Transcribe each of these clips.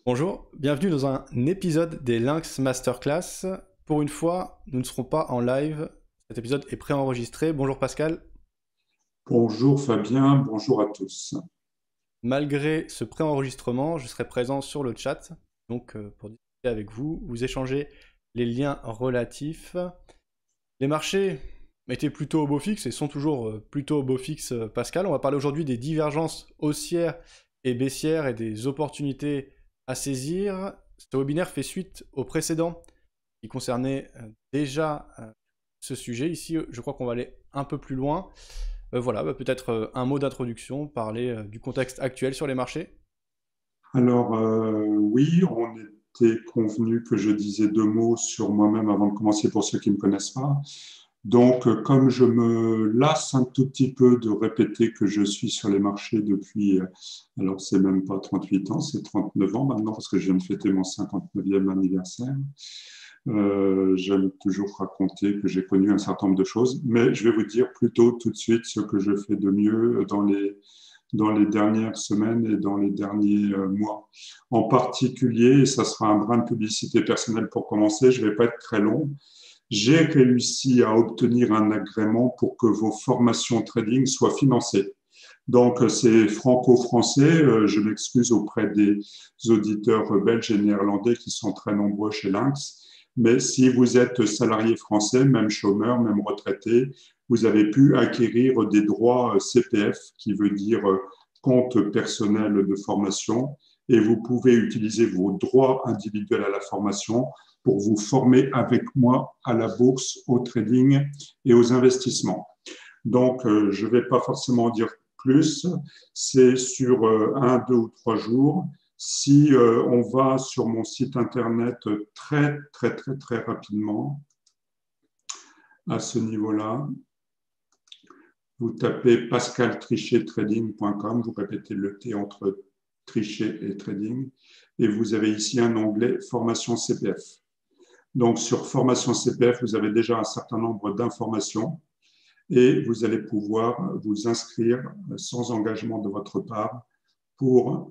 Bonjour, bienvenue dans un épisode des Lynx Masterclass. Pour une fois, nous ne serons pas en live. Cet épisode est préenregistré. Bonjour Pascal. Bonjour Fabien, bonjour à tous. Malgré ce préenregistrement, je serai présent sur le chat, donc pour discuter avec vous, vous échanger les liens relatifs. Les marchés étaient plutôt au beau fixe et sont toujours plutôt au beau fixe, Pascal. On va parler aujourd'hui des divergences haussières et baissières et des opportunités à saisir. Ce webinaire fait suite au précédent qui concernait déjà ce sujet. Ici, je crois qu'on va aller un peu plus loin. Voilà, peut-être un mot d'introduction, parler du contexte actuel sur les marchés. Alors oui, on était convenu que je disais deux mots sur moi-même avant de commencer pour ceux qui ne me connaissent pas. Donc comme je me lasse un tout petit peu de répéter que je suis sur les marchés depuis, alors c'est même pas 38 ans, c'est 39 ans maintenant parce que je viens de fêter mon 59e anniversaire. J'aime toujours raconter que j'ai connu un certain nombre de choses, mais je vais vous dire plutôt tout de suite ce que je fais de mieux dans les dernières semaines et dans les derniers mois. En particulier, et ça sera un brin de publicité personnelle pour commencer, je ne vais pas être très long, j'ai réussi à obtenir un agrément pour que vos formations trading soient financées. Donc, c'est franco-français. Je m'excuse auprès des auditeurs belges et néerlandais qui sont très nombreux chez Lynx. Mais si vous êtes salarié français, même chômeur, même retraité, vous avez pu acquérir des droits CPF, qui veut dire compte personnel de formation, et vous pouvez utiliser vos droits individuels à la formation pour vous former avec moi à la bourse, au trading et aux investissements. Donc, je ne vais pas forcément dire plus, c'est sur un, deux ou trois jours. Si on va sur mon site internet très, très, très, très rapidement, à ce niveau-là, vous tapez pascaltrichet-trading.com, vous répétez le T entre trichet et trading, et vous avez ici un onglet formation CPF. Donc, sur formation CPF, vous avez déjà un certain nombre d'informations et vous allez pouvoir vous inscrire sans engagement de votre part pour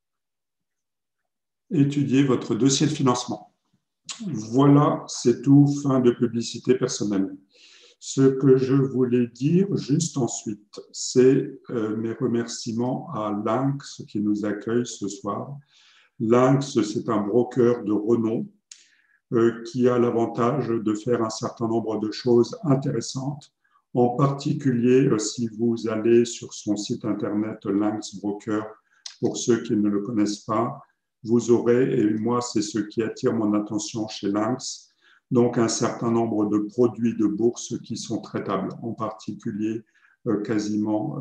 étudier votre dossier de financement. Voilà, c'est tout, fin de publicité personnelle. Ce que je voulais dire juste ensuite, c'est mes remerciements à Lynx qui nous accueille ce soir. Lynx, c'est un broker de renom qui a l'avantage de faire un certain nombre de choses intéressantes. En particulier, si vous allez sur son site internet Lynx Broker, pour ceux qui ne le connaissent pas, vous aurez, et moi c'est ce qui attire mon attention chez Lynx, donc un certain nombre de produits de bourse qui sont traitables, en particulier quasiment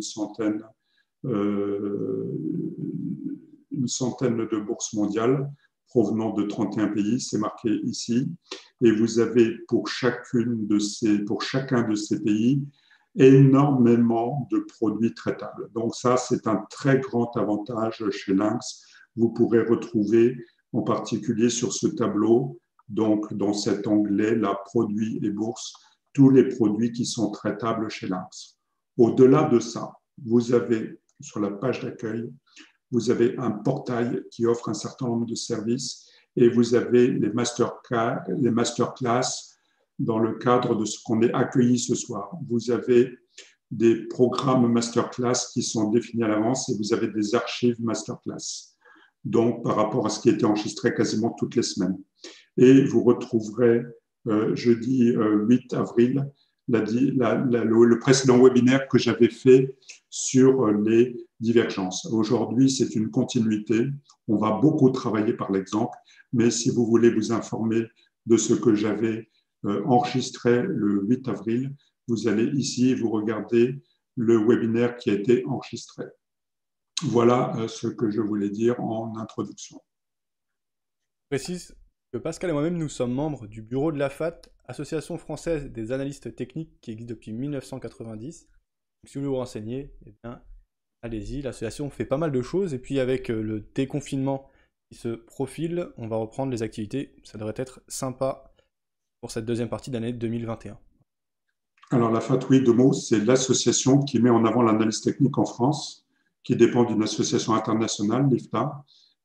euh, une centaine de bourses mondiales provenant de 31 pays, c'est marqué ici, et vous avez pour chacun de ces pays énormément de produits traitables. Donc ça, c'est un très grand avantage chez Lynx. Vous pourrez retrouver en particulier sur ce tableau, donc dans cet onglet, la produits et bourses, tous les produits qui sont traitables chez Lynx. Au-delà de ça, vous avez sur la page d'accueil vous avez un portail qui offre un certain nombre de services et vous avez les masterclass dans le cadre de ce qu'on est accueilli ce soir. Vous avez des programmes masterclass qui sont définis à l'avance et vous avez des archives masterclass. Donc, par rapport à ce qui était enregistré quasiment toutes les semaines. Et vous retrouverez jeudi 8 avril le précédent webinaire que j'avais fait sur les divergences. Aujourd'hui, c'est une continuité. On va beaucoup travailler par l'exemple, mais si vous voulez vous informer de ce que j'avais enregistré le 8 avril, vous allez ici et vous regardez le webinaire qui a été enregistré. Voilà ce que je voulais dire en introduction. Je précise que Pascal et moi-même, nous sommes membres du bureau de l'AFAT, Association française des analystes techniques qui existe depuis 1990. Donc, si vous voulez vous renseigner, eh bien, allez-y, l'association fait pas mal de choses et puis avec le déconfinement qui se profile, on va reprendre les activités. Ça devrait être sympa pour cette deuxième partie d'année 2021. Alors, la FATWI de mots, c'est l'association qui met en avant l'analyse technique en France, qui dépend d'une association internationale, l'IFTA,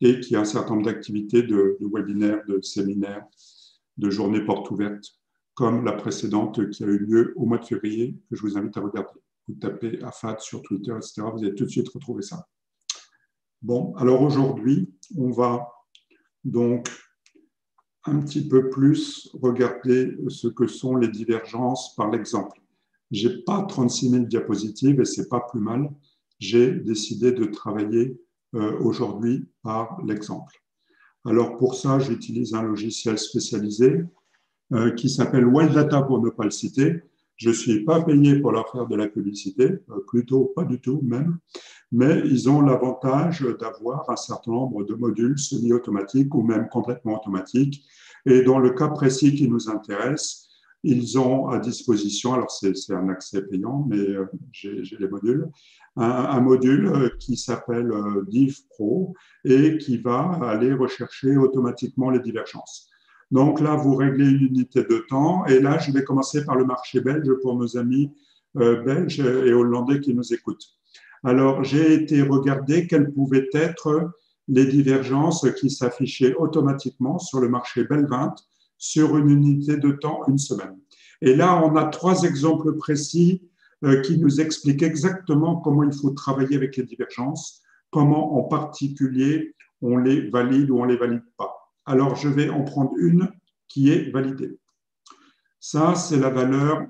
et qui a un certain nombre d'activités de webinaires, de séminaires, de journées portes ouvertes, comme la précédente qui a eu lieu au mois de février, que je vous invite à regarder. Vous tapez AFAD sur Twitter, etc. Vous allez tout de suite retrouver ça. Bon, alors aujourd'hui, on va donc un petit peu plus regarder ce que sont les divergences par l'exemple. Je n'ai pas 36 000 diapositives et ce n'est pas plus mal. J'ai décidé de travailler aujourd'hui par l'exemple. Alors pour ça, j'utilise un logiciel spécialisé qui s'appelle WellData pour ne pas le citer. Je ne suis pas payé pour leur faire de la publicité, plutôt pas du tout même, mais ils ont l'avantage d'avoir un certain nombre de modules semi-automatiques ou même complètement automatiques. Et dans le cas précis qui nous intéresse, ils ont à disposition, alors c'est un accès payant, mais j'ai les modules, un module qui s'appelle Div Pro et qui va aller rechercher automatiquement les divergences. Donc là, vous réglez une unité de temps. Et là, je vais commencer par le marché belge pour nos amis belges et hollandais qui nous écoutent. Alors, j'ai été regarder quelles pouvaient être les divergences qui s'affichaient automatiquement sur le marché Bel20 sur une unité de temps, une semaine. Et là, on a 3 exemples précis qui nous expliquent exactement comment il faut travailler avec les divergences, comment en particulier on les valide ou on ne les valide pas. Alors, je vais en prendre une qui est validée. Ça, c'est la valeur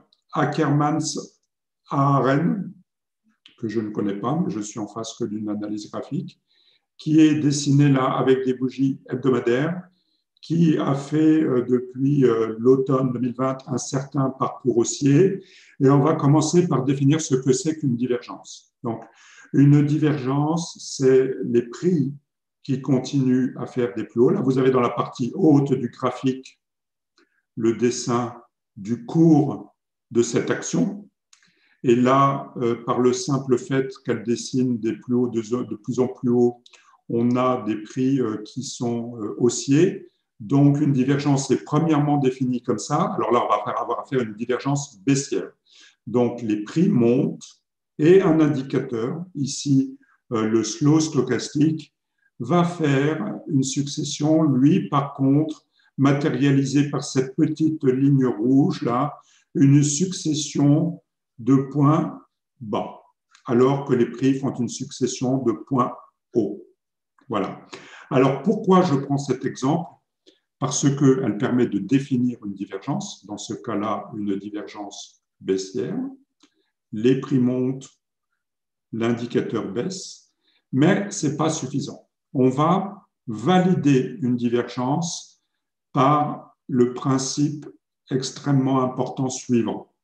Ackermans-Aren, que je ne connais pas, mais je suis en face que d'une analyse graphique, qui est dessinée là avec des bougies hebdomadaires, qui a fait depuis l'automne 2020 un certain parcours haussier. Et on va commencer par définir ce que c'est qu'une divergence. Donc, une divergence, c'est les prix qui continuent à faire des plus hauts. Là, vous avez dans la partie haute du graphique le dessin du cours de cette action. Et là, par le simple fait qu'elle dessine des plus hauts, de plus en plus haut, on a des prix qui sont haussiers. Donc, une divergence est premièrement définie comme ça. Alors là, on va avoir à faire une divergence baissière. Donc, les prix montent et un indicateur, ici le slow stochastique, va faire une succession, lui, par contre, matérialisée par cette petite ligne rouge, là, une succession de points bas, alors que les prix font une succession de points hauts. Voilà. Alors, pourquoi je prends cet exemple? Parce qu'elle permet de définir une divergence, dans ce cas-là, une divergence baissière. Les prix montent, l'indicateur baisse, mais ce n'est pas suffisant. On va valider une divergence par le principe extrêmement important suivant.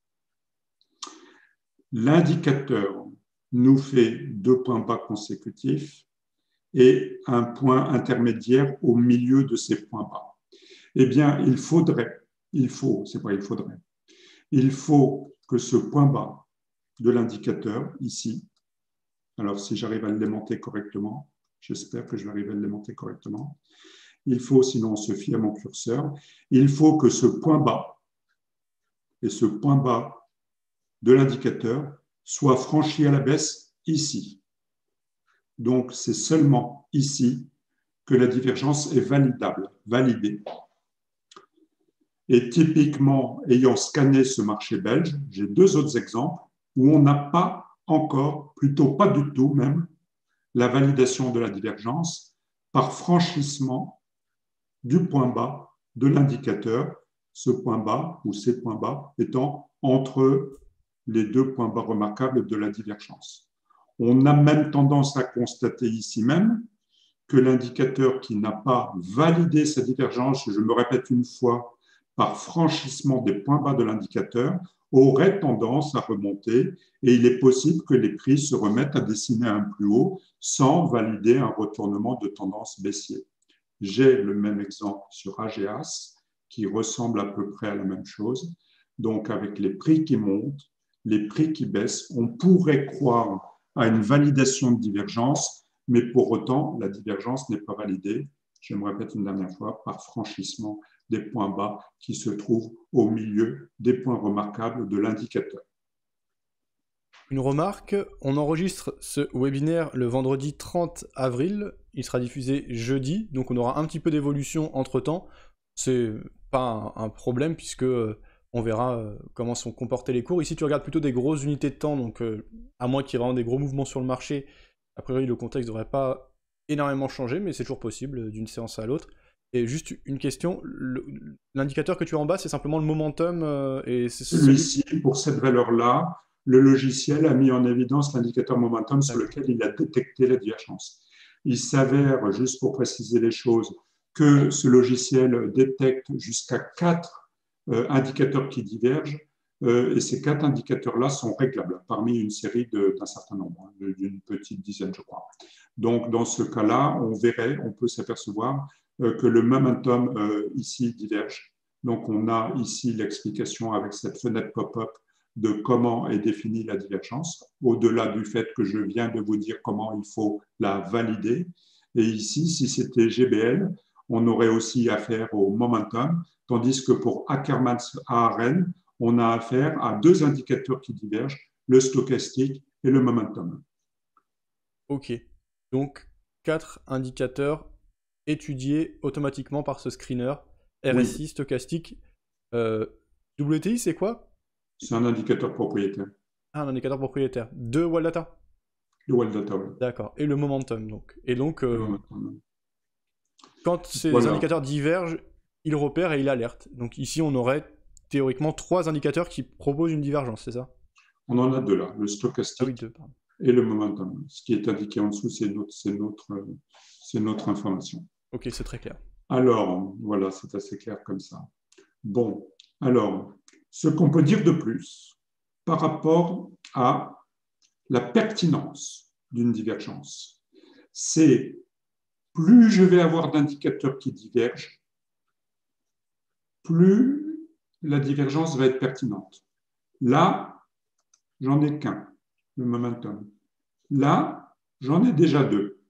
L'indicateur nous fait 2 points bas consécutifs et un point intermédiaire au milieu de ces points bas. Eh bien, il faut que ce point bas de l'indicateur, ici, alors si j'arrive à l'aimanter correctement, j'espère que je vais arriver à l'aimanter correctement, il faut, sinon on se fie à mon curseur, il faut que ce point bas et ce point bas de l'indicateur soit franchi à la baisse ici. Donc, c'est seulement ici que la divergence est validée. Et typiquement, ayant scanné ce marché belge, j'ai 2 autres exemples où on n'a pas encore, plutôt pas du tout même, la validation de la divergence par franchissement du point bas de l'indicateur, ce point bas ou ces points bas étant entre les 2 points bas remarquables de la divergence. On a même tendance à constater ici même que l'indicateur qui n'a pas validé sa divergence, je me répète une fois, par franchissement des points bas de l'indicateur, aurait tendance à remonter et il est possible que les prix se remettent à dessiner un plus haut sans valider un retournement de tendance baissier. J'ai le même exemple sur AGEAS qui ressemble à peu près à la même chose. Donc, avec les prix qui montent, les prix qui baissent, on pourrait croire à une validation de divergence, mais pour autant, la divergence n'est pas validée, je me répète une dernière fois, par franchissement des points bas qui se trouvent au milieu des points remarquables de l'indicateur. Une remarque, on enregistre ce webinaire le vendredi 30 avril, il sera diffusé jeudi, donc on aura un petit peu d'évolution entre-temps. C'est pas un problème puisque on verra comment sont comportés les cours. Ici tu regardes plutôt des grosses unités de temps, donc à moins qu'il y ait vraiment des gros mouvements sur le marché, a priori le contexte ne devrait pas énormément changer, mais c'est toujours possible d'une séance à l'autre. Et juste une question, l'indicateur que tu as en bas, c'est simplement le momentum et c'est celui... Celui-ci, pour cette valeur-là, le logiciel a mis en évidence l'indicateur momentum sur D'accord. lequel il a détecté la divergence. Il s'avère, juste pour préciser les choses, que ce logiciel détecte jusqu'à 4 indicateurs qui divergent et ces 4 indicateurs-là sont réglables parmi une série d'un certain nombre, d'une petite dizaine, je crois. Donc, dans ce cas-là, on peut s'apercevoir que le momentum ici diverge. Donc, on a ici l'explication avec cette fenêtre pop-up de comment est définie la divergence, au-delà du fait que je viens de vous dire comment il faut la valider. Et ici, si c'était GBL, on aurait aussi affaire au momentum, tandis que pour Ackermann-Arden, on a affaire à 2 indicateurs qui divergent, le stochastique et le momentum. Ok. Donc, 4 indicateurs étudiés automatiquement par ce screener. Oui, RSI, stochastique. Euh, WTI, c'est quoi? c'est un indicateur propriétaire. Ah, un indicateur propriétaire. De Waldata. Le Wild Data, oui. D'accord. Et le momentum, donc. Et donc, Le momentum. quand ces Voilà, indicateurs divergent, il repère et il alerte. Donc ici, on aurait théoriquement 3 indicateurs qui proposent une divergence, c'est ça? on en a 2 là, le Ah oui, stochastique 2, pardon. et le momentum. Ce qui est indiqué en dessous, c'est notre information. Ok, c'est très clair. Alors, voilà, c'est assez clair comme ça. Bon, alors, ce qu'on peut dire de plus par rapport à la pertinence d'une divergence, c'est plus je vais avoir d'indicateurs qui divergent, plus la divergence va être pertinente. Là, j'en ai qu'un, le momentum. Là, j'en ai déjà 2.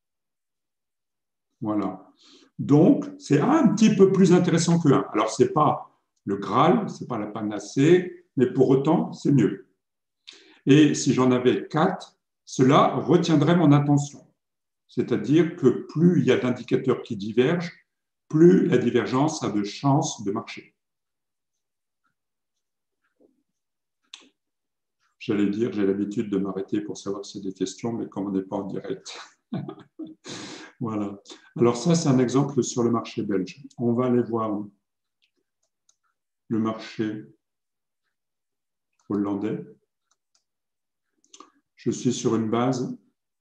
Voilà. Donc, c'est un petit peu plus intéressant que 1. Alors, ce n'est pas le Graal, ce n'est pas la panacée, mais pour autant, c'est mieux. Et si j'en avais 4, cela retiendrait mon attention. C'est-à-dire que plus il y a d'indicateurs qui divergent, plus la divergence a de chances de marcher. J'allais dire, j'ai l'habitude de m'arrêter pour savoir si y a des questions, mais comme on n'est pas en direct. Voilà. Alors ça, c'est un exemple sur le marché belge. On va aller voir le marché hollandais. Je suis sur une base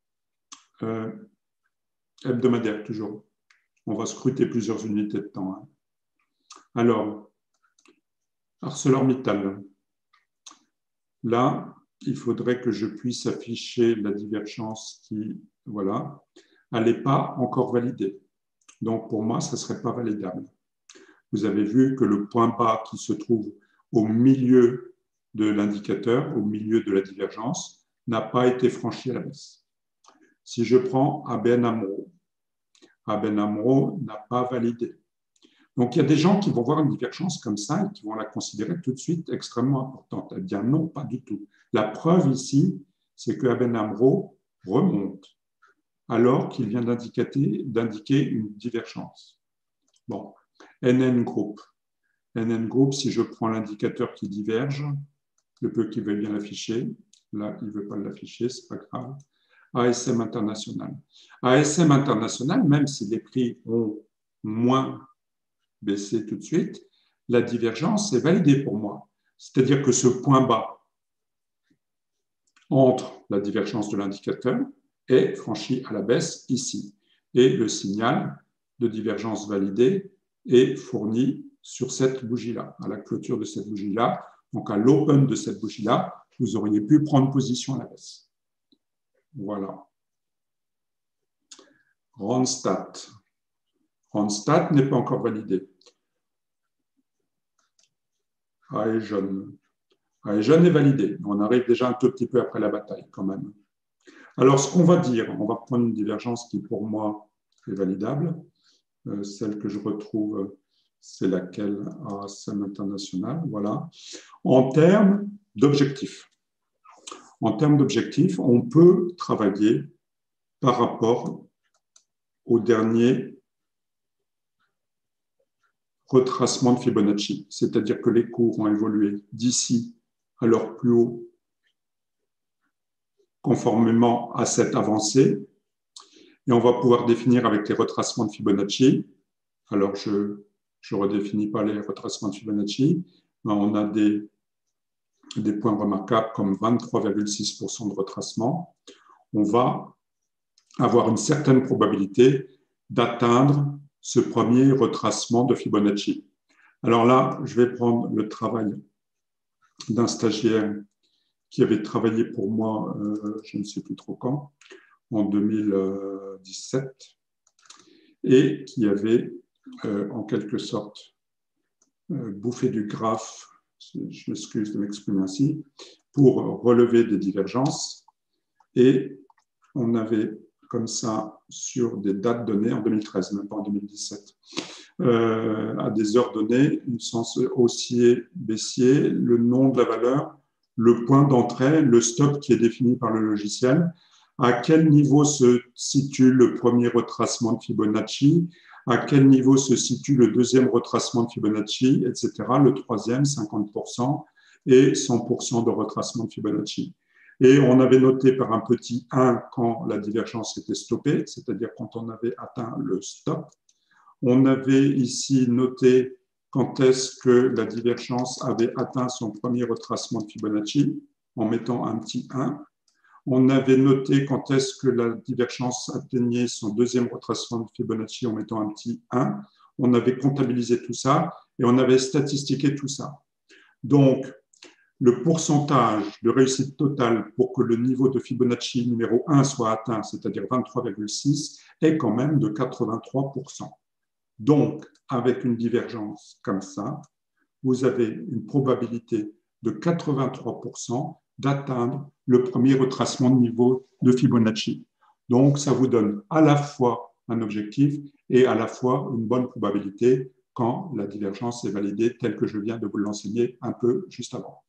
hebdomadaire toujours. On va scruter plusieurs unités de temps. Hein. Alors, ArcelorMittal. Là, il faudrait que je puisse afficher la divergence qui, voilà, elle n'est pas encore validée. Donc, pour moi, ça ne serait pas validable. Vous avez vu que le point bas qui se trouve au milieu de l'indicateur, au milieu de la divergence, n'a pas été franchi à la baisse. Si je prends ABN AMRO n'a pas validé. Donc, il y a des gens qui vont voir une divergence comme ça et qui vont la considérer tout de suite extrêmement importante. Eh bien, non, pas du tout. La preuve ici, c'est que ABN AMRO remonte alors qu'il vient d'indiquer une divergence. Bon, NN Group. NN Group, si je prends l'indicateur qui diverge, le peu qui veut bien l'afficher, là, il ne veut pas l'afficher, ce n'est pas grave. ASM International. ASM International, même si les prix ont moins baissé tout de suite, la divergence est validée pour moi. C'est-à-dire que ce point bas entre la divergence de l'indicateur est franchi à la baisse ici. Et le signal de divergence validé est fourni sur cette bougie-là, à la clôture de cette bougie-là. Donc à l'open de cette bougie-là, vous auriez pu prendre position à la baisse. Voilà. Randstad. Randstad n'est pas encore validé. Aegon. Aegon est validé. On arrive déjà un tout petit peu après la bataille quand même. Alors, ce qu'on va dire, on va prendre une divergence qui, pour moi, est validable. Celle que je retrouve, c'est laquelle? ASM International, voilà. En termes d'objectifs. en termes d'objectifs, on peut travailler par rapport au dernier retracement de Fibonacci, c'est-à-dire que les cours ont évolué d'ici à leur plus haut conformément à cette avancée. Et on va pouvoir définir avec les retracements de Fibonacci. Alors, je ne redéfinis pas les retracements de Fibonacci, mais on a des points remarquables comme 23,6% de retracement. On va avoir une certaine probabilité d'atteindre ce premier retracement de Fibonacci. Alors là, je vais prendre le travail d'un stagiaire qui avait travaillé pour moi, je ne sais plus trop quand, en 2017, et qui avait en quelque sorte bouffé du graphe, je m'excuse de m'exprimer ainsi, pour relever des divergences. Et on avait comme ça, sur des dates données, en 2013, même pas en 2017, à des heures données, une sens haussier, baissier, le nom de la valeur, le point d'entrée, le stop qui est défini par le logiciel, à quel niveau se situe le premier retracement de Fibonacci, à quel niveau se situe le deuxième retracement de Fibonacci, etc., le troisième, 50%, et 100% de retracement de Fibonacci. Et on avait noté par un petit 1 quand la divergence était stoppée, c'est-à-dire quand on avait atteint le stop. On avait ici noté quand est-ce que la divergence avait atteint son premier retracement de Fibonacci, en mettant un petit 1. On avait noté quand est-ce que la divergence atteignait son deuxième retracement de Fibonacci en mettant un petit 1. On avait comptabilisé tout ça et on avait statistiqué tout ça. Donc, le pourcentage de réussite totale pour que le niveau de Fibonacci numéro 1 soit atteint, c'est-à-dire 23,6, est quand même de 83%. Donc, avec une divergence comme ça, vous avez une probabilité de 83% d'atteindre le premier retracement de niveau de Fibonacci. Donc, ça vous donne à la fois un objectif et à la fois une bonne probabilité quand la divergence est validée, telle que je viens de vous l'enseigner un peu juste avant.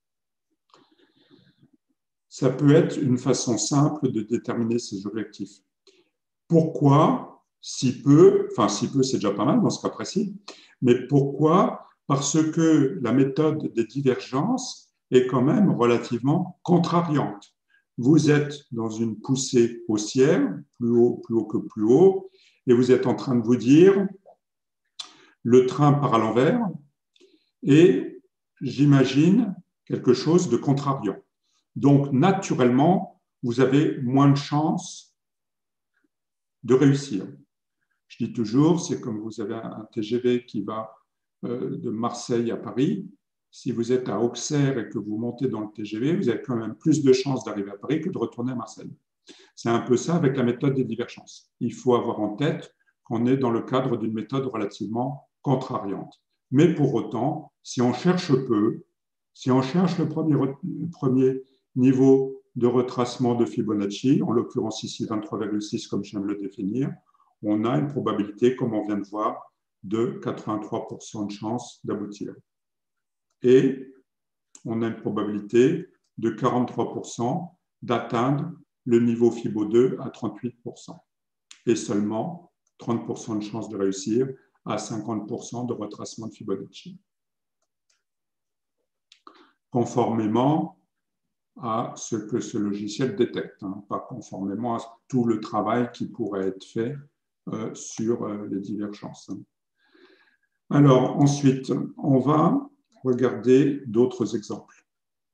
Ça peut être une façon simple de déterminer ces objectifs. Pourquoi si peu, enfin si peu c'est déjà pas mal dans ce cas précis, mais pourquoi? Parce que la méthode des divergences est quand même relativement contrariante. Vous êtes dans une poussée haussière, plus haut que plus haut, et vous êtes en train de vous dire le train part à l'envers, et j'imagine quelque chose de contrariant. Donc, naturellement, vous avez moins de chances de réussir. Je dis toujours, c'est comme vous avez un TGV qui va de Marseille à Paris. Si vous êtes à Auxerre et que vous montez dans le TGV, vous avez quand même plus de chances d'arriver à Paris que de retourner à Marseille. C'est un peu ça avec la méthode des divergences. Il faut avoir en tête qu'on est dans le cadre d'une méthode relativement contrariante. Mais pour autant, si on cherche peu, si on cherche le premier niveau de retracement de Fibonacci, en l'occurrence ici 23,6 comme je viens de le définir, on a une probabilité, comme on vient de voir, de 83% de chance d'aboutir. Et on a une probabilité de 43% d'atteindre le niveau Fibo 2 à 38%. Et seulement 30% de chance de réussir à 50% de retracement de Fibonacci. Conformément à ce que ce logiciel détecte, hein, pas conformément à tout le travail qui pourrait être fait sur les divergences. Alors ensuite, on va regarder d'autres exemples.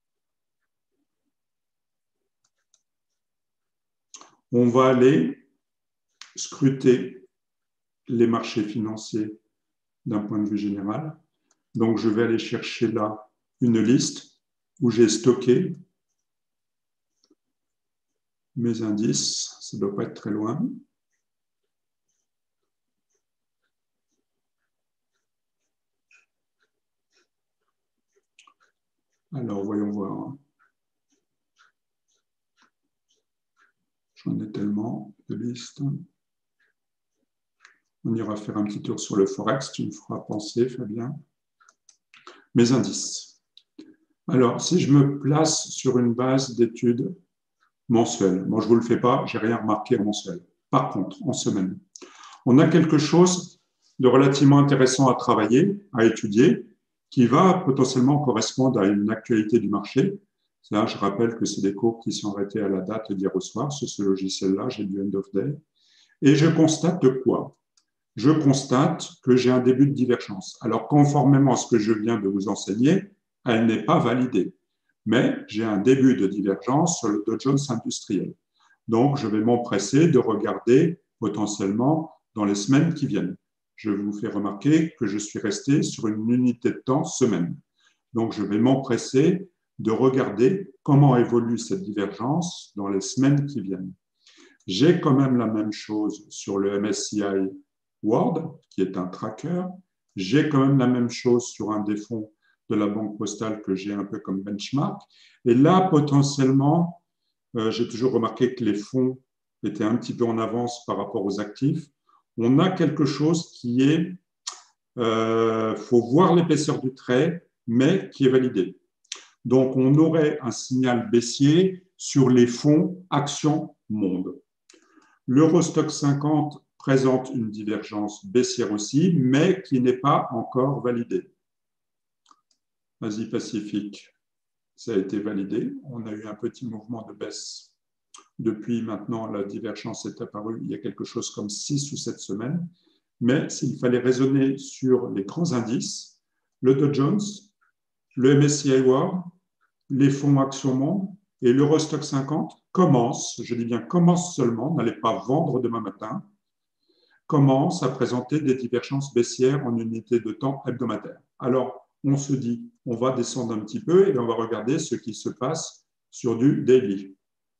On va aller scruter les marchés financiers d'un point de vue général. Donc je vais aller chercher là une liste où j'ai stocké mes indices, ça ne doit pas être très loin. Alors, voyons voir. J'en ai tellement de listes. On ira faire un petit tour sur le Forex, tu me feras penser, Fabien. Mes indices. Alors, si je me place sur une base d'études mensuel. Moi, je ne vous le fais pas, je n'ai rien remarqué en mensuel. Par contre, en semaine, on a quelque chose de relativement intéressant à travailler, à étudier, qui va potentiellement correspondre à une actualité du marché. Là, je rappelle que c'est des cours qui sont arrêtés à la date d'hier au soir. Sur ce logiciel-là, j'ai du end of day. Et je constate de quoi? Je constate que j'ai un début de divergence. Alors, conformément à ce que je viens de vous enseigner, elle n'est pas validée. Mais j'ai un début de divergence sur le Dow Jones industriel. Donc, je vais m'empresser de regarder potentiellement dans les semaines qui viennent. Je vous fais remarquer que je suis resté sur une unité de temps semaine. Donc, je vais m'empresser de regarder comment évolue cette divergence dans les semaines qui viennent. J'ai quand même la même chose sur le MSCI World, qui est un tracker. J'ai quand même la même chose sur un des fonds de la Banque Postale que j'ai un peu comme benchmark. Et là, potentiellement, j'ai toujours remarqué que les fonds étaient un petit peu en avance par rapport aux actifs. On a quelque chose qui est, faut voir l'épaisseur du trait, mais qui est validé. Donc, on aurait un signal baissier sur les fonds actions monde. L'Eurostoxx 50 présente une divergence baissière aussi, mais qui n'est pas encore validée. Asie-Pacifique, ça a été validé. On a eu un petit mouvement de baisse. Depuis maintenant, la divergence est apparue il y a quelque chose comme 6 ou 7 semaines. Mais s'il fallait raisonner sur les grands indices, le Dow Jones, le MSCI World, les fonds actions monde et l'Eurostoxx 50 commencent, je dis bien commencent seulement, n'allez pas vendre demain matin, commencent à présenter des divergences baissières en unité de temps hebdomadaire. Alors, on se dit, on va descendre un petit peu et on va regarder ce qui se passe sur du daily.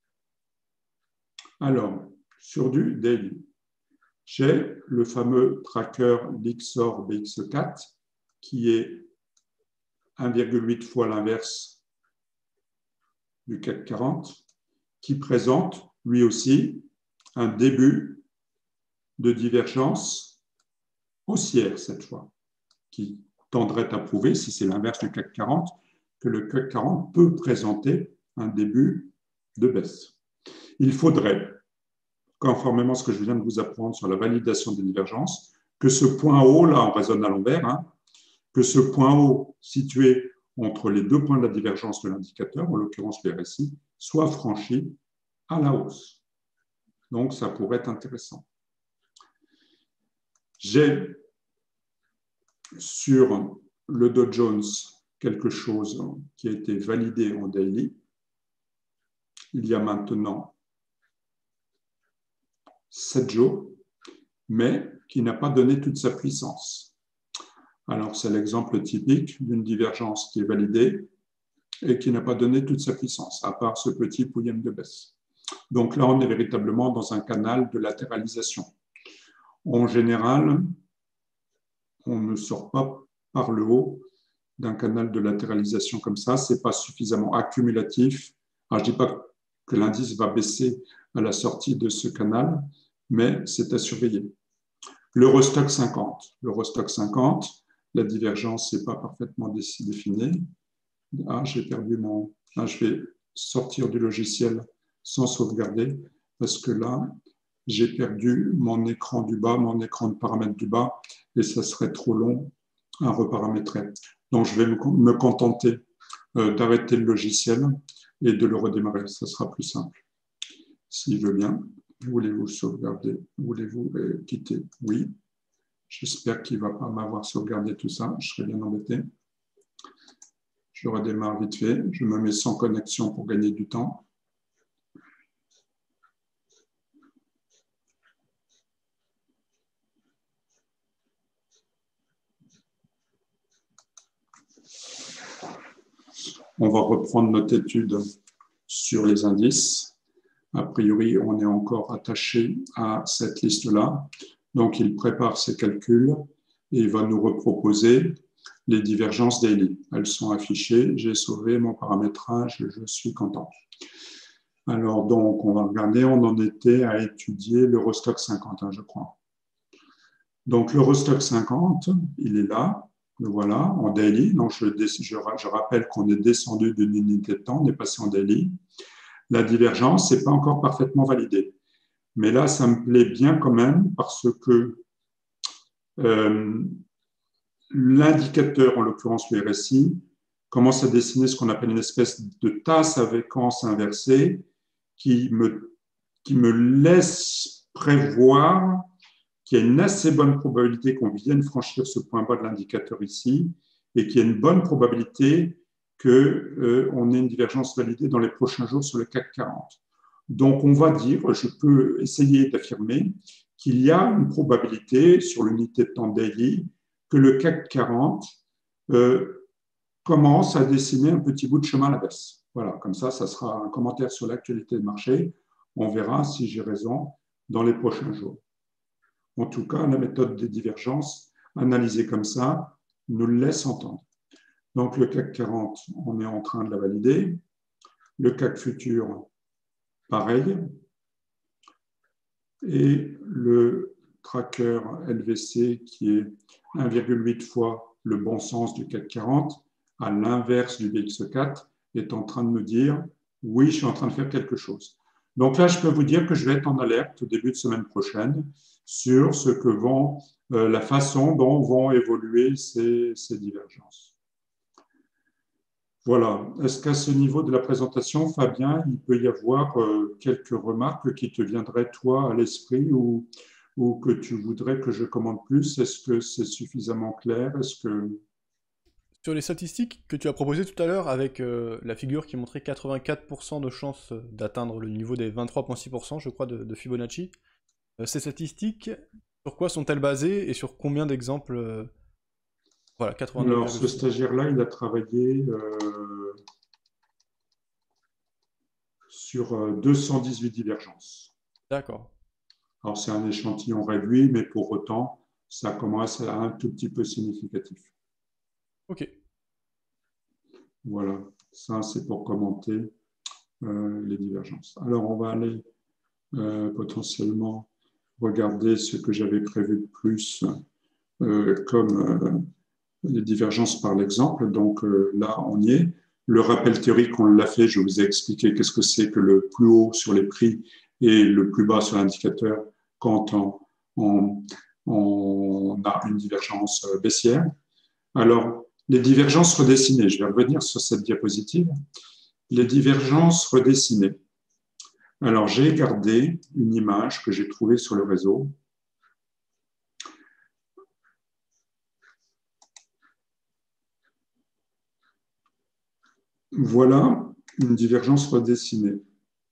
Alors, sur du daily, j'ai le fameux tracker Lixor BX4 qui est 1,8 fois l'inverse du CAC 40, qui présente lui aussi un début de divergence haussière cette fois, qui tendrait à prouver, si c'est l'inverse du CAC 40, que le CAC 40 peut présenter un début de baisse. Il faudrait, conformément à ce que je viens de vous apprendre sur la validation des divergences, que ce point haut, là on raisonne à l'envers, que ce point haut situé entre les deux points de la divergence de l'indicateur, en l'occurrence le RSI, soit franchi à la hausse. Donc ça pourrait être intéressant. J'ai sur le Dow Jones quelque chose qui a été validé en daily. Il y a maintenant 7 jours, mais qui n'a pas donné toute sa puissance. Alors, c'est l'exemple typique d'une divergence qui est validée et qui n'a pas donné toute sa puissance, à part ce petit pouillème de baisse. Donc là, on est véritablement dans un canal de latéralisation. En général, on ne sort pas par le haut d'un canal de latéralisation comme ça. Ce n'est pas suffisamment accumulatif. Alors, je ne dis pas que l'indice va baisser à la sortie de ce canal, mais c'est à surveiller. L'Eurostoxx 50. L'Eurostoxx 50, la divergence n'est pas parfaitement définie. Ah, j'ai perdu mon... Ah, je vais sortir du logiciel sans sauvegarder parce que là, j'ai perdu mon écran du bas, mon écran de paramètres du bas et ça serait trop long à reparamétrer. Donc, je vais me contenter d'arrêter le logiciel et de le redémarrer. Ça sera plus simple. S'il veut bien, voulez-vous sauvegarder? Voulez-vous quitter? Oui. J'espère qu'il ne va pas m'avoir sauvegardé tout ça. Je serais bien embêté. Je redémarre vite fait. Je me mets sans connexion pour gagner du temps. On va reprendre notre étude sur les indices. A priori, on est encore attaché à cette liste-là. Donc, il prépare ses calculs et il va nous reproposer les divergences daily. Elles sont affichées. J'ai sauvé mon paramétrage. Je suis content. Alors, donc, on va regarder. On en était à étudier l'Eurostoxx 50, je crois. Donc, l'Eurostoxx 50, il est là. Le voilà, en daily. Donc, je rappelle qu'on est descendu d'une unité de temps. On est passé en daily. la divergence n'est pas encore parfaitement validée. Mais là, ça me plaît bien quand même parce que l'indicateur, en l'occurrence le RSI, commence à dessiner ce qu'on appelle une espèce de tasse à séquence inversée qui me laisse prévoir qu'il y a une assez bonne probabilité qu'on vienne franchir ce point bas de l'indicateur ici et qu'il y a une bonne probabilité qu'on ait une divergence validée dans les prochains jours sur le CAC 40. Donc, on va dire, je peux essayer d'affirmer qu'il y a une probabilité sur l'unité de temps daily que le CAC 40 commence à dessiner un petit bout de chemin à la baisse. Voilà, comme ça sera un commentaire sur l'actualité de marché. On verra si j'ai raison dans les prochains jours. En tout cas, la méthode des divergences, analysée comme ça, nous le laisse entendre. Donc, le CAC 40, on est en train de la valider. Le CAC futur, pareil. Et le tracker LVC, qui est 1,8 fois le bon sens du CAC 40, à l'inverse du BX4, est en train de me dire « oui, je suis en train de faire quelque chose ». Donc là, je peux vous dire que je vais être en alerte au début de semaine prochaine sur ce que la façon dont vont évoluer ces divergences. Voilà. Est-ce qu'à ce niveau de la présentation, Fabien, il peut y avoir quelques remarques qui te viendraient, toi, à l'esprit ou que tu voudrais que je commente plus? Est-ce que c'est suffisamment clair? Est-ce que... Sur les statistiques que tu as proposées tout à l'heure, avec la figure qui montrait 84% de chances d'atteindre le niveau des 23,6%, je crois, de Fibonacci, ces statistiques, sur quoi sont-elles basées et sur combien d'exemples Voilà, Alors, ce 89,6. stagiaire-là, il a travaillé sur 218 divergences. D'accord. Alors, c'est un échantillon réduit, mais pour autant, ça commence à un tout petit peu significatif. Ok. Voilà, ça, c'est pour commenter les divergences. Alors, on va aller potentiellement regarder ce que j'avais prévu de plus comme les divergences par l'exemple. Donc là, on y est. Le rappel théorique, on l'a fait. Je vous ai expliqué qu'est-ce que c'est que le plus haut sur les prix et le plus bas sur l'indicateur quand on a une divergence baissière. Alors, les divergences redessinées, je vais revenir sur cette diapositive. Les divergences redessinées. Alors, j'ai gardé une image que j'ai trouvée sur le réseau. Voilà une divergence redessinée.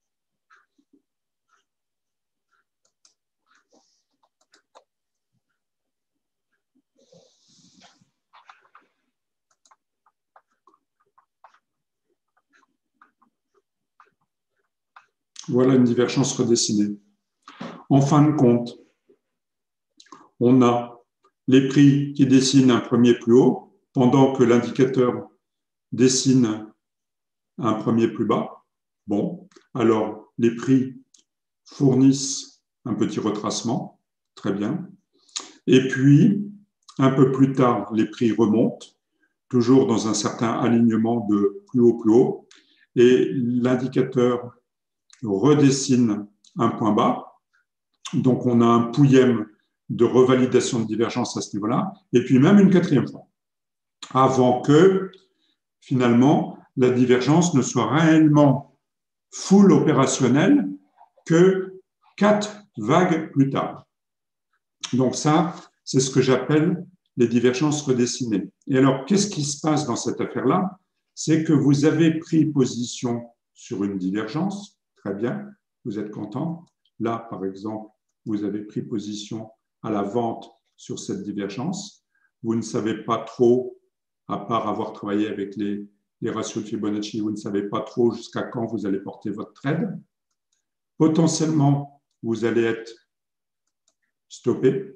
Voilà une divergence redessinée. En fin de compte, on a les prix qui dessinent un premier plus haut, pendant que l'indicateur dessine un premier plus bas. Bon, alors les prix fournissent un petit retracement, très bien. Et puis, un peu plus tard, les prix remontent, toujours dans un certain alignement de plus haut, et l'indicateur redessine un point bas. Donc, on a un pouillème de revalidation de divergence à ce niveau-là, et puis même une quatrième fois, avant que, finalement, la divergence ne soit réellement full opérationnelle que 4 vagues plus tard. Donc ça, c'est ce que j'appelle les divergences redessinées. Et alors, qu'est-ce qui se passe dans cette affaire-là? C'est que vous avez pris position sur une divergence, très bien, vous êtes content. Là, par exemple, vous avez pris position à la vente sur cette divergence. Vous ne savez pas trop, à part avoir travaillé avec les ratios de Fibonacci, vous ne savez pas trop jusqu'à quand vous allez porter votre trade. Potentiellement, vous allez être stoppé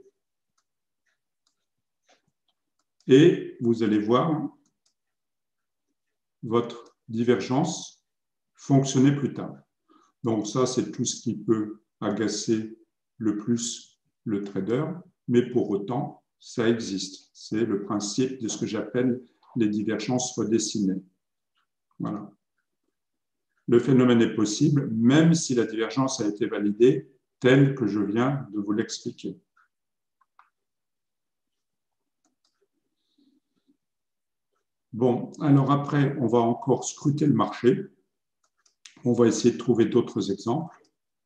et vous allez voir votre divergence fonctionner plus tard. Donc ça, c'est tout ce qui peut agacer le plus le trader, mais pour autant, ça existe. C'est le principe de ce que j'appelle les divergences redessinées. Voilà. le phénomène est possible, même si la divergence a été validée telle que je viens de vous l'expliquer. Bon, alors après, on va encore scruter le marché. On va essayer de trouver d'autres exemples.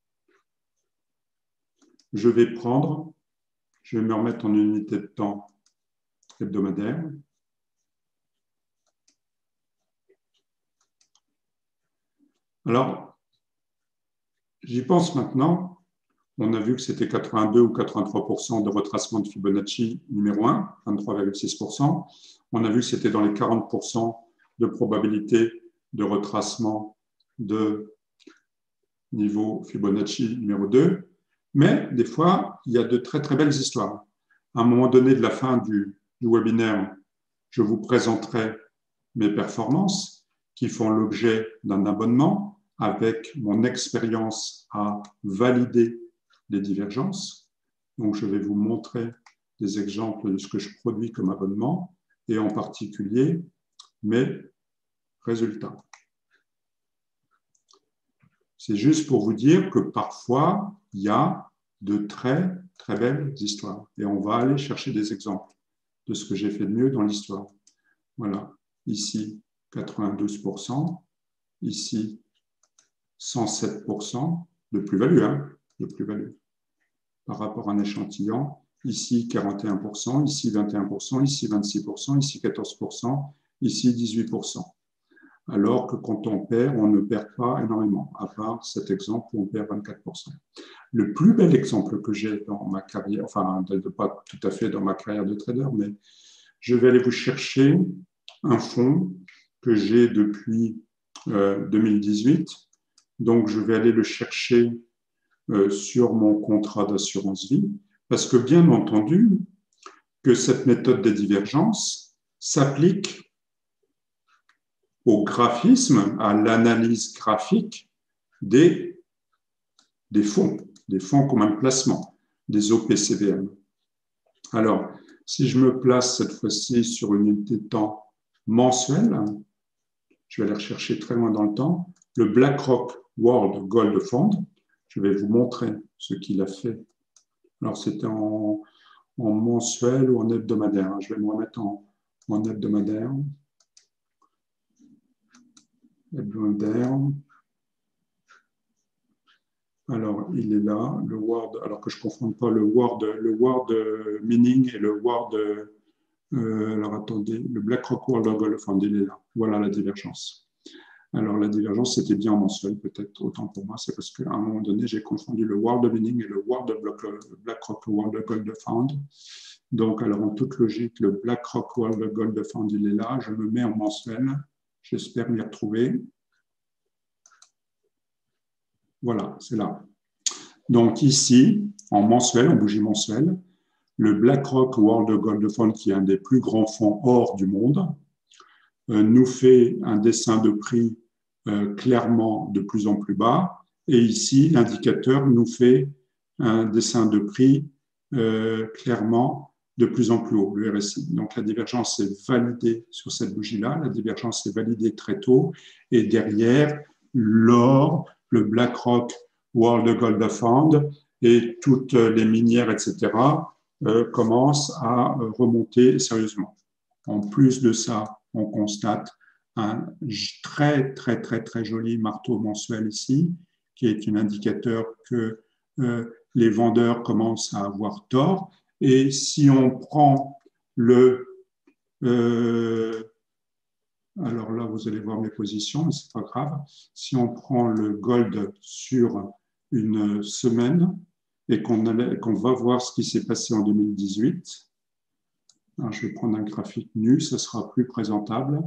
Je vais me remettre en unité de temps hebdomadaire. Alors, j'y pense maintenant. On a vu que c'était 82 ou 83% de retracement de Fibonacci numéro 1, 23,6%. On a vu que c'était dans les 40% de probabilité de retracement de niveau Fibonacci numéro 2. Mais des fois, il y a de très très belles histoires. À un moment donné de la fin du webinaire, je vous présenterai mes performances qui font l'objet d'un abonnement avec mon expérience à valider les divergences. Donc, je vais vous montrer des exemples de ce que je produis comme abonnement et en particulier mes résultats. C'est juste pour vous dire que parfois, il y a de très, très belles histoires. Et on va aller chercher des exemples de ce que j'ai fait de mieux dans l'histoire. Voilà, ici, 92%, ici, 107% de plus-value, de plus-value par rapport à un échantillon. Ici, 41%, ici, 21%, ici, 26%, ici, 14%, ici, 18%. Alors que quand on perd, on ne perd pas énormément, à part cet exemple où on perd 24%. Le plus bel exemple que j'ai dans ma carrière, enfin, pas tout à fait dans ma carrière de trader, mais je vais aller vous chercher un fonds que j'ai depuis 2018. Donc, je vais aller le chercher sur mon contrat d'assurance vie, parce que bien entendu, que cette méthode des divergences s'applique au graphisme, à l'analyse graphique des fonds comme un placement, des OPCVM. Alors, si je me place cette fois-ci sur une unité de temps mensuelle, je vais aller rechercher très loin dans le temps, le BlackRock World Gold Fund, je vais vous montrer ce qu'il a fait. Alors, c'était en mensuel ou en hebdomadaire. Je vais me remettre en hebdomadaire. Alors, il est là, le Word, alors que je ne confonde pas le Word Mining et le Word, alors attendez, le BlackRock World Gold Fund, il est là. Voilà la divergence. Alors, la divergence, c'était bien en mensuel, peut-être autant pour moi, c'est parce qu'à un moment donné, j'ai confondu le World Mining et le BlackRock World Gold Fund. Donc, alors, en toute logique, le BlackRock World Gold Fund, il est là. Je me mets en mensuel. J'espère m'y retrouver. Voilà, c'est là. Donc, ici, en mensuel, en bougie mensuelle, le BlackRock World Gold Fund, qui est un des plus grands fonds or du monde, nous fait un dessin de prix clairement de plus en plus bas. Et ici, l'indicateur nous fait un dessin de prix clairement de plus en plus haut, le RSI. Donc la divergence est validée sur cette bougie-là, la divergence est validée très tôt. Et derrière, l'or, le BlackRock World Gold Fund et toutes les minières, etc., commencent à remonter sérieusement. En plus de ça, on constate un très, très, très, très joli marteau mensuel ici, qui est un indicateur que les vendeurs commencent à avoir tort. Et si on prend alors là, vous allez voir mes positions, mais ce n'est pas grave. Si on prend le gold sur une semaine et qu'on va voir ce qui s'est passé en 2018, alors, je vais prendre un graphique nu, ça sera plus présentable.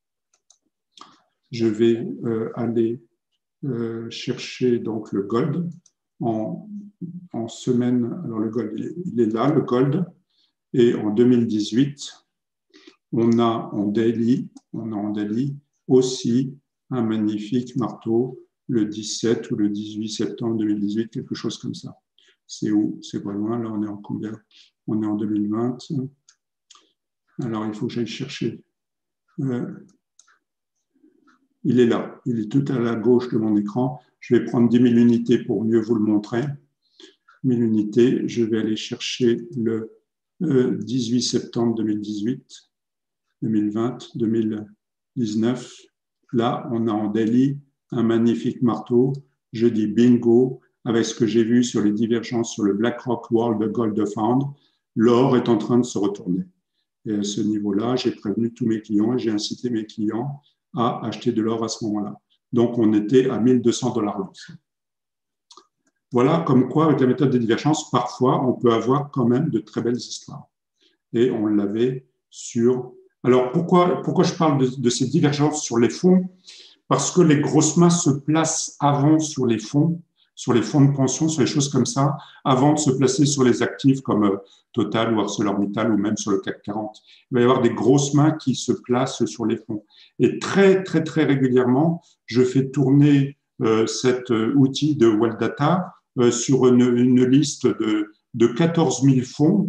Je vais aller chercher donc le gold en semaine. Alors le gold, il est là, le gold. Et en 2018, on a en daily aussi un magnifique marteau le 17 ou le 18 septembre 2018, quelque chose comme ça. C'est où? C'est pas loin, là on est en combien? On est en 2020. Alors, il faut que j'aille chercher Il est là, il est tout à la gauche de mon écran. Je vais prendre 10 000 unités pour mieux vous le montrer. 1000 unités, je vais aller chercher le 18 septembre 2018, 2020, 2019. Là, on a en Delhi un magnifique marteau. Je dis bingo, avec ce que j'ai vu sur les divergences sur le BlackRock World Gold Fund, l'or est en train de se retourner. Et à ce niveau-là, j'ai prévenu tous mes clients et j'ai incité mes clients à acheter de l'or à ce moment-là. Donc, on était à 1200 $ l'once. Voilà comme quoi, avec la méthode des divergences, parfois, on peut avoir quand même de très belles histoires. Et on l'avait sur... Alors, pourquoi je parle de ces divergences sur les fonds? Parce que les grosses mains se placent avant sur les fonds de pension, sur les choses comme ça, avant de se placer sur les actifs comme Total ou ArcelorMittal ou même sur le CAC 40. Il va y avoir des grosses mains qui se placent sur les fonds. Et très, très, très régulièrement, je fais tourner cet outil de Wealth sur une liste de 14 000 fonds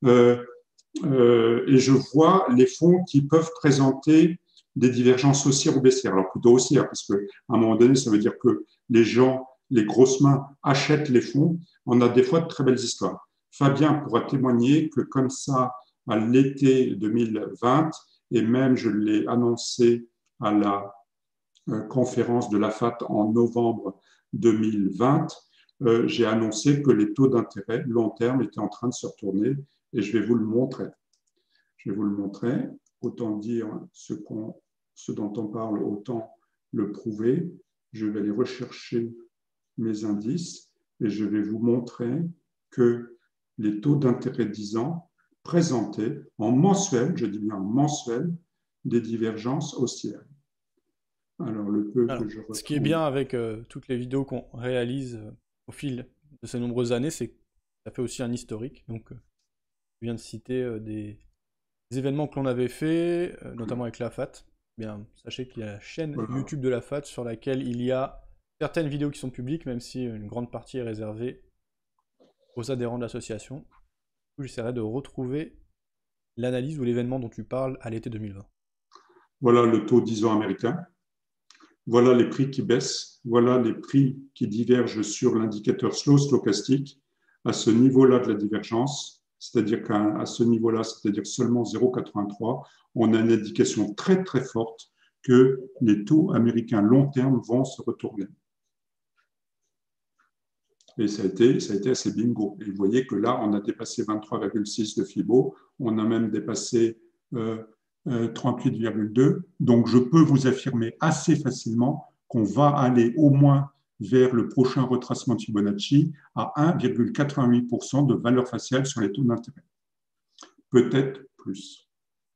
et je vois les fonds qui peuvent présenter des divergences haussières ou baissières. Alors plutôt haussières, parce qu'à un moment donné, ça veut dire que les gens, les grosses mains, achètent les fonds. On a des fois de très belles histoires. Fabien pourra témoigner que comme ça, à l'été 2020, et même je l'ai annoncé à la conférence de la FAT en novembre 2020, j'ai annoncé que les taux d'intérêt long terme étaient en train de se retourner et je vais vous le montrer. Je vais vous le montrer. Autant dire ce dont on parle, autant le prouver. Je vais aller rechercher mes indices et je vais vous montrer que les taux d'intérêt 10 ans présentaient en mensuel, je dis bien en mensuel, des divergences haussières. Alors, le peu que je retrouve... Ce qui est bien avec toutes les vidéos qu'on réalise au fil de ces nombreuses années, c'est que ça fait aussi un historique. Donc, je viens de citer des événements que l'on avait fait, notamment avec la FAT. Bien, sachez qu'il y a la chaîne YouTube de la FAT sur laquelle il y a certaines vidéos qui sont publiques, même si une grande partie est réservée aux adhérents de l'association. J'essaierai de retrouver l'analyse ou l'événement dont tu parles à l'été 2020. Voilà le taux 10 ans américain. Voilà les prix qui baissent. Voilà les prix qui divergent sur l'indicateur slow stochastique à ce niveau-là de la divergence. C'est-à-dire qu'à ce niveau-là, c'est-à-dire seulement 0,83, on a une indication très très forte que les taux américains long terme vont se retourner. Et ça a été assez bingo. Et vous voyez que là, on a dépassé 23,6 de Fibo, on a même dépassé 38,2. Donc, je peux vous affirmer assez facilement qu'on va aller au moins vers le prochain retracement de Fibonacci à 1,88% de valeur faciale sur les taux d'intérêt. Peut-être plus.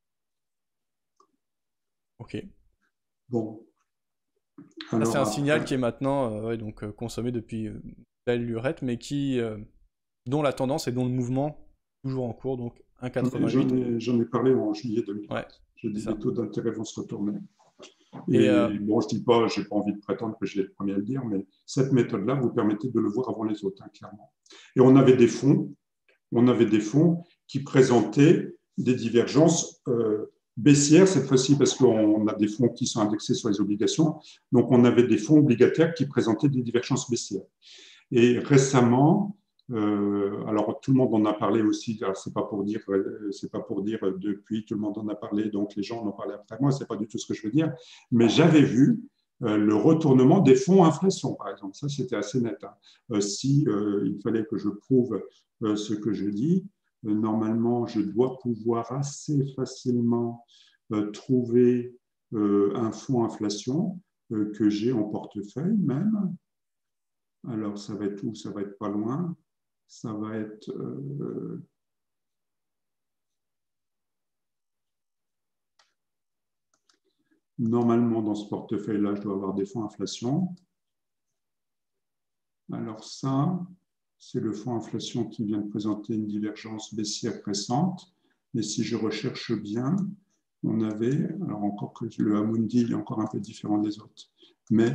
Ok. Bon. C'est un signal qui est maintenant consommé depuis belle lurette, mais dont la tendance et dont le mouvement toujours en cours, donc 1,88. J'en ai parlé en juillet 2020. Ouais, J'ai dit que les taux d'intérêt vont se retourner. Et bon, je dis pas, j'ai pas envie de prétendre que j'ai le premier à le dire, mais cette méthode-là vous permettait de le voir avant les autres, hein, clairement. Et on avait des fonds qui présentaient des divergences baissières cette fois-ci parce qu'on a des fonds qui sont indexés sur les obligations. Donc, on avait des fonds obligataires qui présentaient des divergences baissières. Et récemment, alors tout le monde en a parlé aussi. C'est pas pour dire depuis tout le monde en a parlé, donc les gens en ont parlé après moi. C'est pas du tout ce que je veux dire. Mais j'avais vu le retournement des fonds inflation, par exemple. Ça, c'était assez net. Hein. Si il fallait que je prouve ce que je dis, normalement, je dois pouvoir assez facilement trouver un fonds inflation que j'ai en portefeuille même. Alors, ça va être où? Ça va être pas loin. Ça va être... Normalement, dans ce portefeuille-là, je dois avoir des fonds inflation. Alors ça, c'est le fonds inflation qui vient de présenter une divergence baissière récente. Mais si je recherche bien, on avait... Alors encore que le Amundi est encore un peu différent des autres. Mais...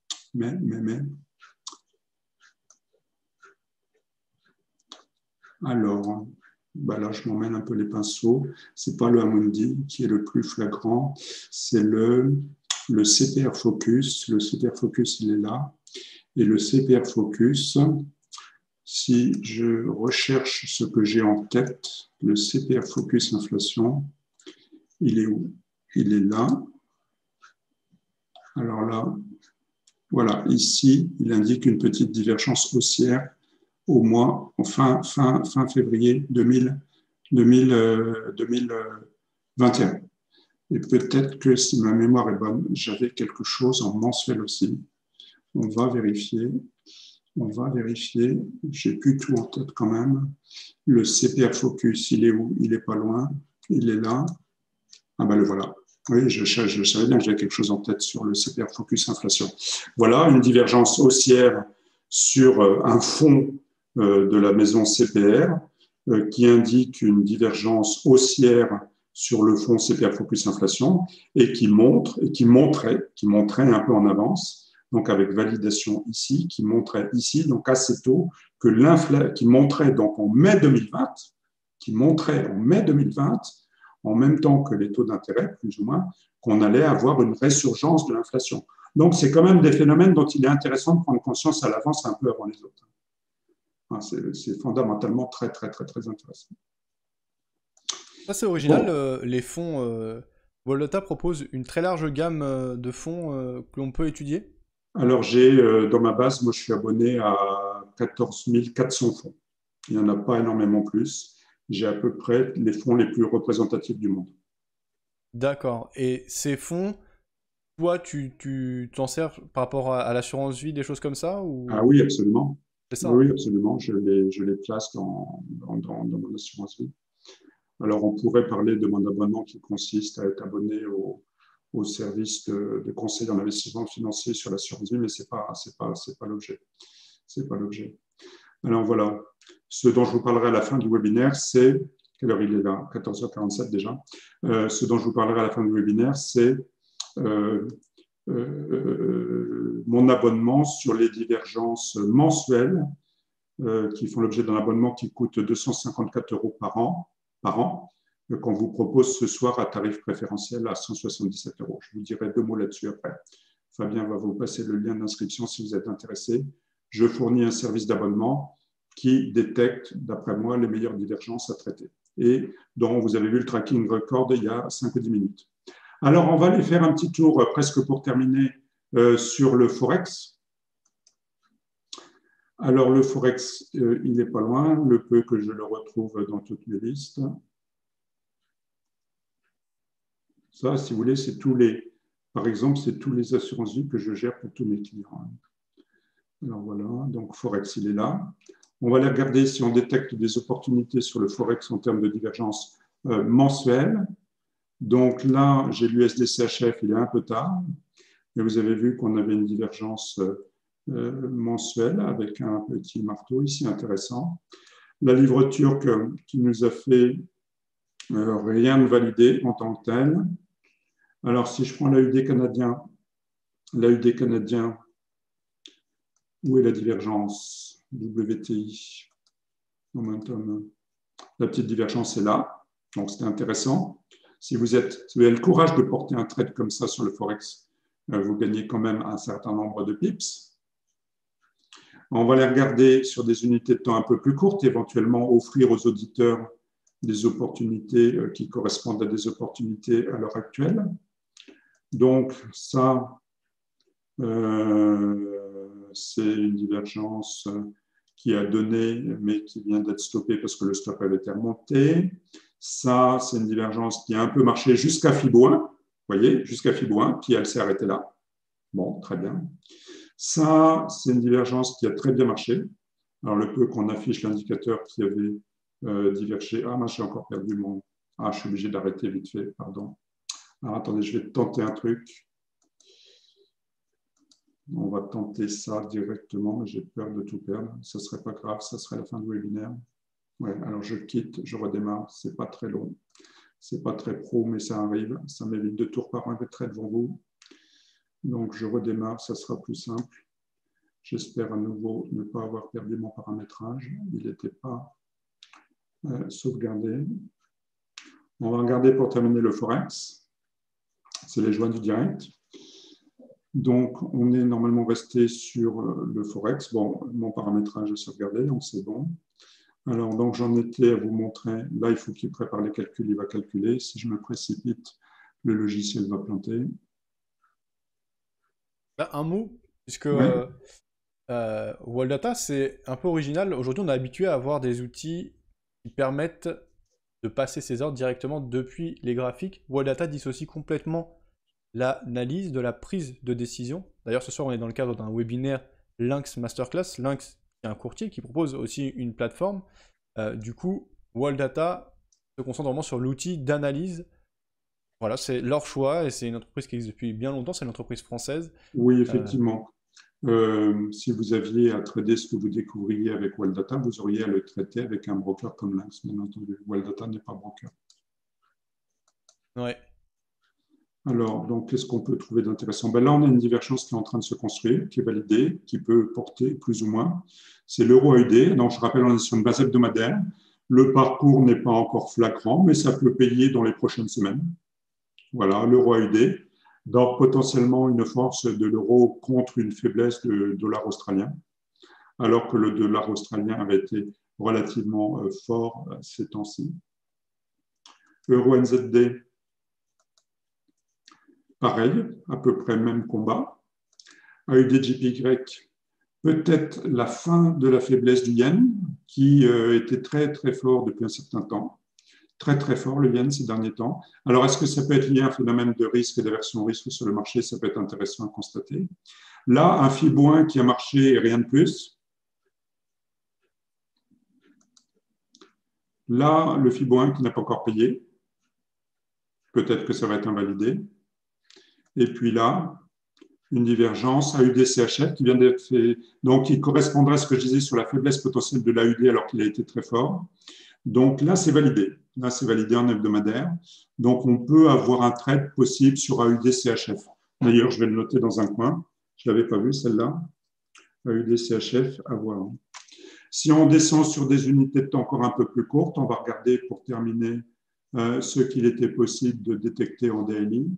Alors, là, je m'emmène un peu les pinceaux. Ce n'est pas le Amundi qui est le plus flagrant, c'est le... Alors, le CPR Focus. Le CPR Focus, il est là. Et le CPR Focus, si je recherche ce que j'ai en tête, le CPR Focus inflation, il est où? Il est là. Alors là, voilà, ici, il indique une petite divergence haussière au mois, fin février 2021. Et peut-être que si ma mémoire est bonne, j'avais quelque chose en mensuel aussi. On va vérifier. J'ai plus tout en tête quand même. Le CPR Focus, il est où? Il est pas loin. Il est là. Ah ben le voilà. Oui, je savais bien que j'avais quelque chose en tête sur le CPR Focus inflation. Voilà, une divergence haussière sur un fonds de la maison CPR qui indique une divergence haussière sur le fonds CPR Focus inflation et qui montrait un peu en avance, donc avec validation ici, qui montrait ici, donc assez tôt, qui montrait donc en mai 2020, en même temps que les taux d'intérêt, plus ou moins, qu'on allait avoir une résurgence de l'inflation. Donc, c'est quand même des phénomènes dont il est intéressant de prendre conscience à l'avance un peu avant les autres. C'est fondamentalement très, très, très, très intéressant. Ça, c'est original. Bon. Les fonds. Volota propose une très large gamme de fonds que l'on peut étudier. Alors, j'ai dans ma base, moi, je suis abonné à 14 400 fonds. Il n'y en a pas énormément plus. J'ai à peu près les fonds les plus représentatifs du monde. D'accord. Et ces fonds, toi, tu t'en sers par rapport à l'assurance vie, des choses comme ça Ah ou oui, absolument. c'est ça, hein? Oui, absolument. Je les place dans mon assurance vie. Alors, on pourrait parler de mon abonnement qui consiste à être abonné au service de conseil en investissement financier sur l'assurance vie, mais c'est pas l'objet. C'est pas l'objet. Alors voilà. Ce dont je vous parlerai à la fin du webinaire, c'est quelle heure il est là? 14h47 déjà. Ce dont je vous parlerai à la fin du webinaire, c'est euh, mon abonnement sur les divergences mensuelles qui font l'objet d'un abonnement qui coûte 254 € par an, qu'on vous propose ce soir à tarif préférentiel à 177 €. Je vous dirai deux mots là-dessus après. Fabien va vous passer le lien d'inscription si vous êtes intéressé. Je fournis un service d'abonnement qui détecte, d'après moi, les meilleures divergences à traiter et dont vous avez vu le tracking record il y a 5 ou 10 minutes. Alors, on va aller faire un petit tour presque pour terminer sur le Forex. Alors, le Forex, il n'est pas loin, le peu que je le retrouve dans toutes mes listes. Ça, si vous voulez, c'est par exemple, c'est tous les assurances-vie que je gère pour tous mes clients. Alors voilà, donc Forex, il est là. On va aller regarder si on détecte des opportunités sur le Forex en termes de divergence mensuelle. Donc là, j'ai l'USD-CHF, il est un peu tard, mais vous avez vu qu'on avait une divergence mensuelle avec un petit marteau ici intéressant. La livre turque qui nous a fait rien de validé en tant que tel. Alors, si je prends l'AUD canadien, où est la divergence? WTI, momentum. La petite divergence est là, donc c'était intéressant. Si vous avez le courage de porter un trade comme ça sur le Forex, vous gagnez quand même un certain nombre de pips. On va les regarder sur des unités de temps un peu plus courtes, éventuellement offrir aux auditeurs des opportunités qui correspondent à des opportunités à l'heure actuelle. Donc ça, c'est une divergence qui a donné, mais qui vient d'être stoppée parce que le stop avait été remonté. Ça, c'est une divergence qui a un peu marché jusqu'à FIBO1, vous voyez, jusqu'à FIBO1, puis elle s'est arrêtée là. Bon, très bien. Ça, c'est une divergence qui a très bien marché. Alors, le peu qu'on affiche l'indicateur qui avait divergé. Ah, moi, j'ai encore perdu mon... Ah, je suis obligé d'arrêter vite fait, pardon. Alors, attendez, je vais tenter un truc. On va tenter ça directement, mais j'ai peur de tout perdre. Ce ne serait pas grave, ça serait la fin du webinaire. Ouais, alors je quitte, je redémarre. Ce n'est pas très long. Ce n'est pas très pro, mais ça arrive. Ça m'évite de tout reparamétrer devant vous. Donc, je redémarre, ça sera plus simple. J'espère à nouveau ne pas avoir perdu mon paramétrage. Il n'était pas sauvegardé. On va regarder pour terminer le Forex. C'est les joies du direct. Donc, on est normalement resté sur le Forex. Bon, mon paramétrage est sauvegardé, donc c'est bon. Alors, donc j'en étais à vous montrer. Là, il faut qu'il prépare les calculs, il va calculer. Si je me précipite, le logiciel va planter. Bah, un mot, puisque Oui, Wall c'est un peu original. Aujourd'hui, on est habitué à avoir des outils qui permettent de passer ces ordres directement depuis les graphiques. Wall dissocie complètement l'analyse de la prise de décision. D'ailleurs, ce soir, on est dans le cadre d'un webinaire Lynx Masterclass. Lynx, qui est un courtier qui propose aussi une plateforme. Du coup, Wall se concentre vraiment sur l'outil d'analyse. Voilà, c'est leur choix et c'est une entreprise qui existe depuis bien longtemps. C'est une entreprise française. oui, Euh, effectivement. Si vous aviez à trader ce que vous découvriez avec Waldata, vous auriez à le traiter avec un broker comme Lynx, bien entendu. Waldata n'est pas broker. ouais. Alors, donc, qu'est-ce qu'on peut trouver d'intéressant? Ben là, on a une divergence qui est en train de se construire, qui est validée, qui peut porter plus ou moins. C'est l'euro AUD. Donc, je rappelle, on est sur une base hebdomadaire. Le parcours n'est pas encore flagrant, mais ça peut payer dans les prochaines semaines. Voilà, l'euro AUD. Donc, potentiellement une force de l'euro contre une faiblesse du dollar australien, alors que le dollar australien avait été relativement fort ces temps-ci. Euro NZD, pareil, à peu près même combat. AUD-JPY, peut-être la fin de la faiblesse du yen, qui était très très fort depuis un certain temps. Très très fort le yen ces derniers temps. Alors est-ce que ça peut être lié à un phénomène de risque et d'aversion au risque sur le marché? Ça peut être intéressant à constater. Là, un FIBO1 qui a marché et rien de plus. Là, le FIBO1 qui n'a pas encore payé. Peut-être que ça va être invalidé. Et puis là, une divergence AUD-CHF qui vient d'être fait, donc qui correspondrait à ce que je disais sur la faiblesse potentielle de l'AUD alors qu'il a été très fort. Donc là, c'est validé. Là, c'est validé en hebdomadaire. Donc, on peut avoir un trade possible sur AUD-CHF. D'ailleurs, je vais le noter dans un coin. Je ne l'avais pas vu, celle-là. AUD-CHF, à voir. Si on descend sur des unités de temps encore un peu plus courtes, on va regarder pour terminer ce qu'il était possible de détecter en daily.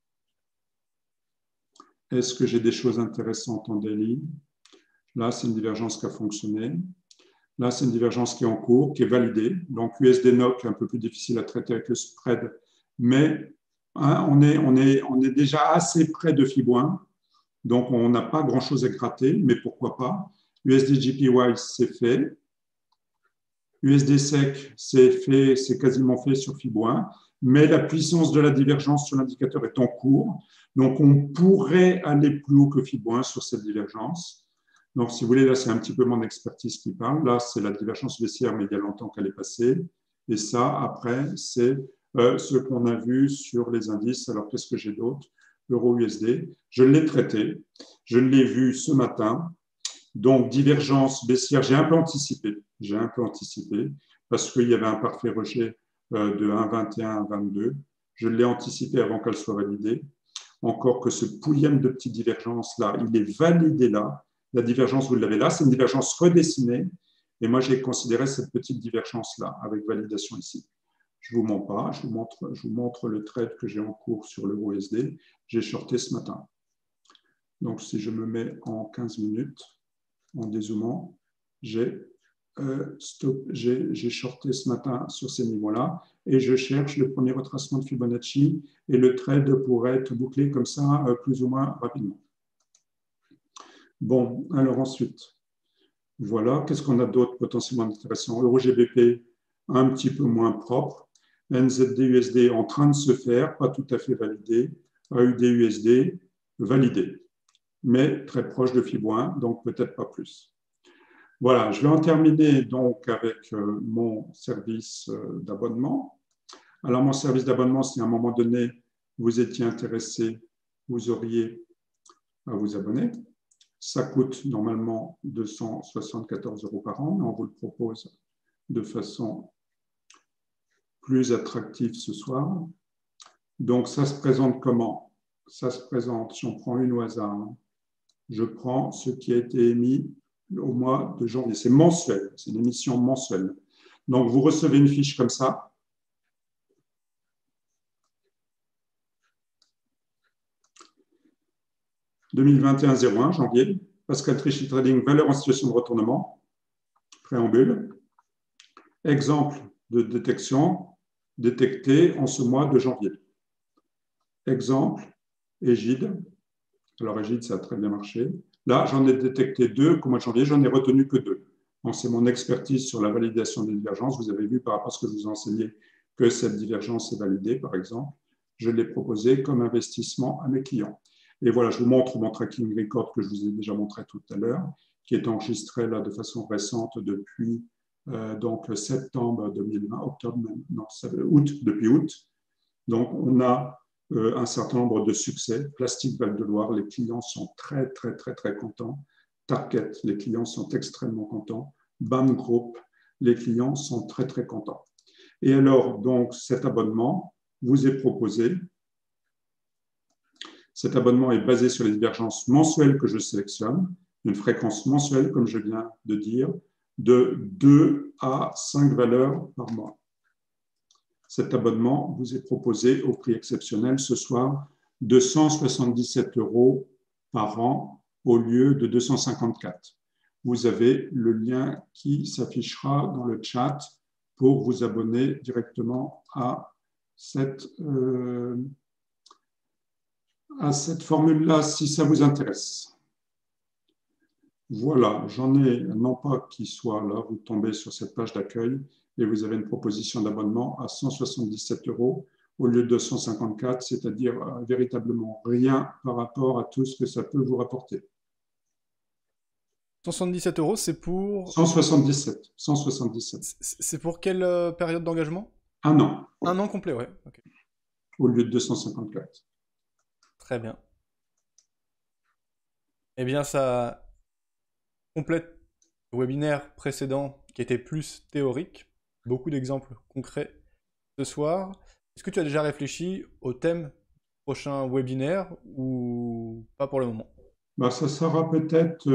Est-ce que j'ai des choses intéressantes en daily? Là, c'est une divergence qui a fonctionné. Là, c'est une divergence qui est en cours, qui est validée. Donc, USD-NOC, un peu plus difficile à traiter avec le spread, mais hein, on est déjà assez près de FIBO1, donc on n'a pas grand-chose à gratter, mais pourquoi pas. USD-JPY, c'est fait. USD-SEC, c'est fait, c'est quasiment fait sur FIBO1, mais la puissance de la divergence sur l'indicateur est en cours, donc on pourrait aller plus haut que FIBO1 sur cette divergence. Donc, si vous voulez, là, c'est un petit peu mon expertise qui parle. Là, c'est la divergence baissière, mais il y a longtemps qu'elle est passée. Et ça, après, c'est ce qu'on a vu sur les indices. Alors, qu'est-ce que j'ai d'autre? Euro-USD. Je l'ai traité. Je l'ai vu ce matin. Donc, divergence baissière, j'ai un peu anticipé. J'ai un peu anticipé parce qu'il y avait un parfait rejet de 1,21 à 1,22. Je l'ai anticipé avant qu'elle soit validée. Encore que ce pouillème de petites divergences-là, il est validé là. La divergence, vous l'avez là, c'est une divergence redessinée. Et moi, j'ai considéré cette petite divergence-là avec validation ici. Je ne vous mens pas, je vous montre le trade que j'ai en cours sur l'euro USD. J'ai shorté ce matin. Donc, si je me mets en 15 minutes, en dézoomant, j'ai shorté ce matin sur ces niveaux-là et je cherche le premier retracement de Fibonacci et le trade pourrait être bouclé comme ça plus ou moins rapidement. Bon, alors ensuite, voilà, qu'est-ce qu'on a d'autre potentiellement intéressant? Euro-GBP, un petit peu moins propre. NZD-USD en train de se faire, pas tout à fait validé. AUD-USD, validé, mais très proche de FIBO1, donc peut-être pas plus. Voilà, je vais en terminer donc avec mon service d'abonnement. Alors, mon service d'abonnement, si à un moment donné, vous étiez intéressé, vous auriez à vous abonner. Ça coûte normalement 274 € par an, mais on vous le propose de façon plus attractive ce soir. Donc, ça se présente comment? Ça se présente, si on prend une au hasard, je prends ce qui a été émis au mois de janvier. C'est mensuel, c'est une émission mensuelle. Donc, vous recevez une fiche comme ça. 2021-01, janvier. Pascal Trichy Trading, valeur en situation de retournement. Préambule. Exemple de détection détecté en ce mois de janvier. Exemple, Égide. Alors, Égide, ça a très bien marché. Là, j'en ai détecté 2 qu'au mois de janvier, j'en ai retenu que 2. Donc, c'est mon expertise sur la validation des divergences. Vous avez vu par rapport à ce que je vous ai enseigné que cette divergence est validée, par exemple. Je l'ai proposé comme investissement à mes clients. Et voilà, je vous montre mon tracking record que je vous ai déjà montré tout à l'heure, qui est enregistré là de façon récente depuis donc septembre 2020, octobre, non, août, depuis août. Donc, on a un certain nombre de succès. Plastique Val-de-Loire, les clients sont très, très, très, très contents. Target, les clients sont extrêmement contents. BAM Group, les clients sont très, très contents. Et alors, donc, cet abonnement vous est proposé. Cet abonnement est basé sur les divergences mensuelles que je sélectionne, une fréquence mensuelle, comme je viens de dire, de 2 à 5 valeurs par mois. Cet abonnement vous est proposé au prix exceptionnel ce soir de 177 € par an au lieu de 254. Vous avez le lien qui s'affichera dans le chat pour vous abonner directement à cette formule-là si ça vous intéresse. Voilà, j'en ai non pas qui soit là, vous tombez sur cette page d'accueil et vous avez une proposition d'abonnement à 177 € au lieu de 254, c'est-à-dire véritablement rien par rapport à tout ce que ça peut vous rapporter. 177 €, c'est pour... 177. 177. C'est pour quelle période d'engagement? 1 an. 1 an complet, ouais. Okay. Au lieu de 254. Très bien. Eh bien, ça complète le webinaire précédent qui était plus théorique. Beaucoup d'exemples concrets ce soir. Est-ce que tu as déjà réfléchi au thème du prochain webinaire ou pas pour le moment? Bah, ça sera peut-être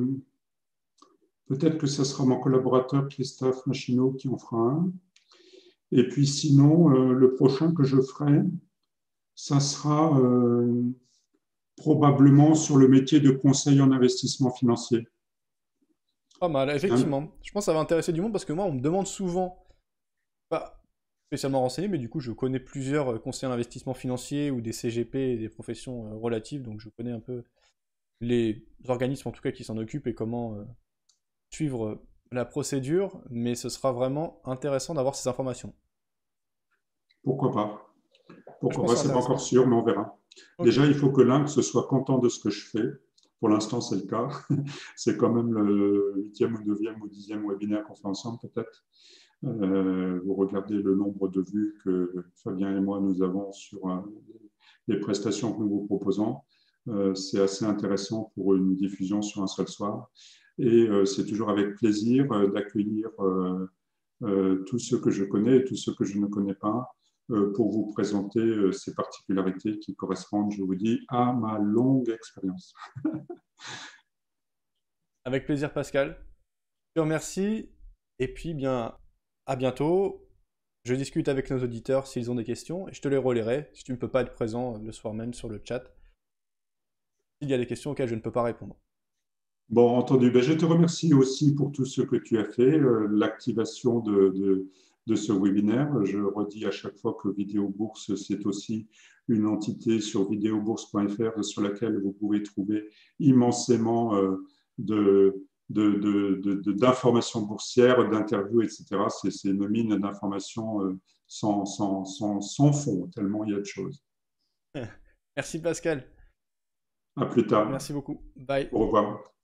que ce sera mon collaborateur Christophe Machineau qui en fera un. Et puis sinon, le prochain que je ferai, ça sera probablement sur le métier de conseil en investissement financier. Pas mal, effectivement. Je pense que ça va intéresser du monde parce que moi, on me demande souvent, pas spécialement renseigné, mais du coup, je connais plusieurs conseillers en investissement financier ou des CGP et des professions relatives, donc je connais un peu les organismes en tout cas qui s'en occupent et comment suivre la procédure, mais ce sera vraiment intéressant d'avoir ces informations. Pourquoi pas? Pourquoi pas? C'est C'est pas encore sûr, mais on verra. Okay. Déjà, il faut que l'Inc soit content de ce que je fais. Pour l'instant, c'est le cas. C'est quand même le 8e ou 9e ou 10e webinaire qu'on fait ensemble, peut-être. Vous regardez le nombre de vues que Fabien et moi, nous avons sur les prestations que nous vous proposons. C'est assez intéressant pour une diffusion sur un seul soir. Et c'est toujours avec plaisir d'accueillir tous ceux que je connais et tous ceux que je ne connais pas pour vous présenter ces particularités qui correspondent, je vous dis, à ma longue expérience. Avec plaisir, Pascal. Je te remercie et puis bien à bientôt. Je discute avec nos auditeurs s'ils ont des questions et je te les relayerai si tu ne peux pas être présent le soir même sur le chat. S'il y a des questions auxquelles je ne peux pas répondre. Bon, entendu. Ben, je te remercie aussi pour tout ce que tu as fait, l'activation de ce webinaire. Je redis à chaque fois que Vidéo Bourse, c'est aussi une entité sur videobourse.fr sur laquelle vous pouvez trouver immensément d'informations boursières, d'interviews, etc. C'est une mine d'informations sans fond, tellement il y a de choses. Merci Pascal. À plus tard. Merci beaucoup. Bye. Au revoir.